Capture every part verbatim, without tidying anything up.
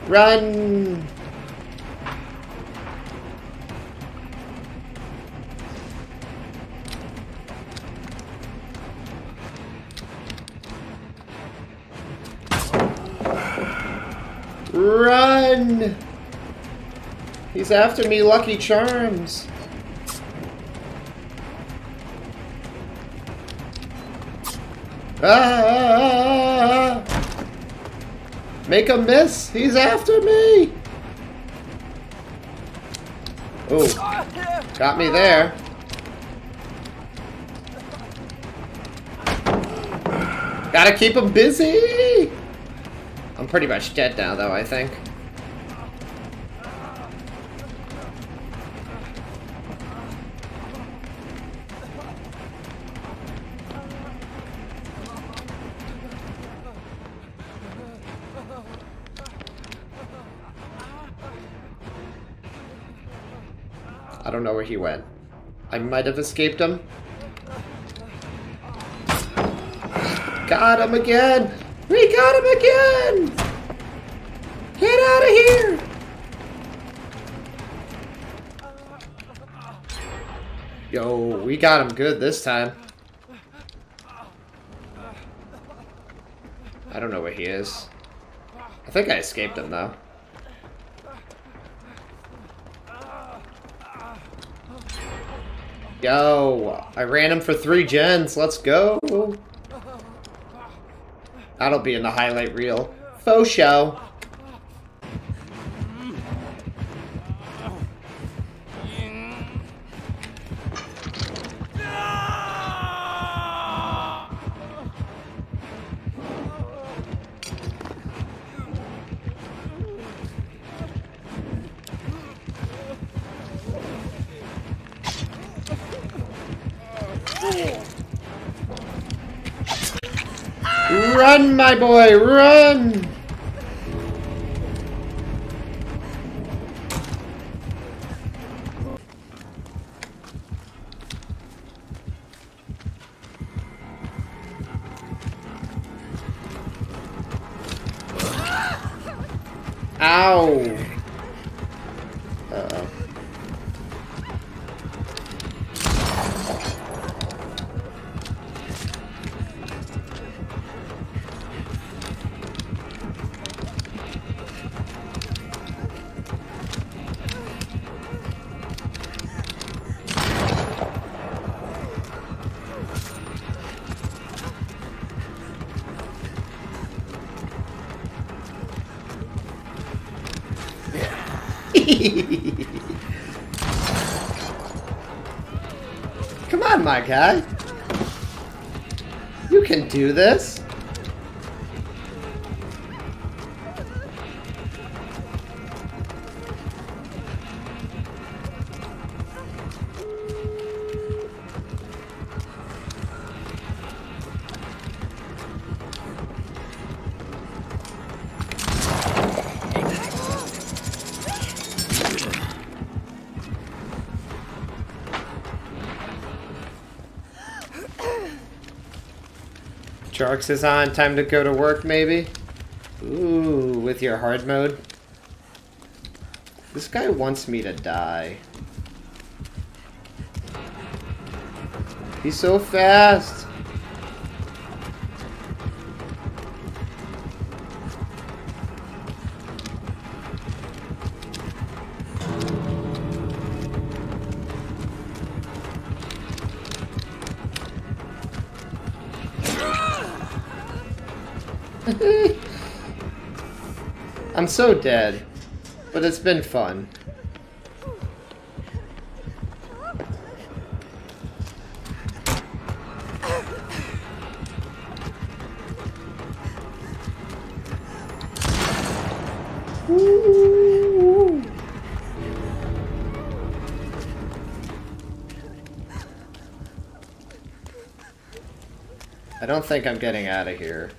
Run! Run! He's after me, Lucky Charms. Ah! Make him miss! He's after me! Oh, got me there. Gotta keep him busy! I'm pretty much dead now, though, I think. I don't know where he went. I might have escaped him. Got him again! We got him again! Get out of here! Yo, we got him good this time. I don't know where he is. I think I escaped him though. Yo, I ran him for three gens. Let's go. That'll be in the highlight reel. Faux show. Run, my boy, run! Ow! Uh-oh. Come on, my guy. You can do this. Sharks is on. Time to go to work, maybe? Ooh, with your hard mode. This guy wants me to die. He's so fast. I'm so dead, but it's been fun. Ooh. I don't think I'm getting out of here.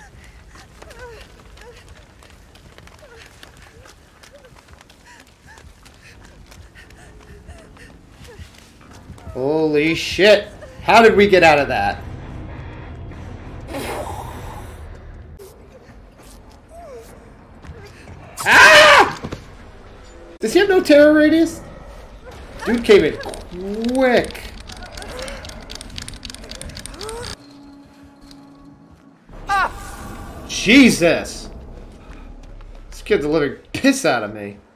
Holy shit! How did we get out of that? Ah! he have no terror radius? Dude came in quick. Jesus! This kid's the living piss out of me.